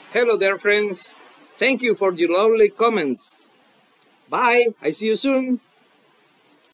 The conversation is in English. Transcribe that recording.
Hello there, friends. Thank you for your lovely comments. Bye. I see you soon.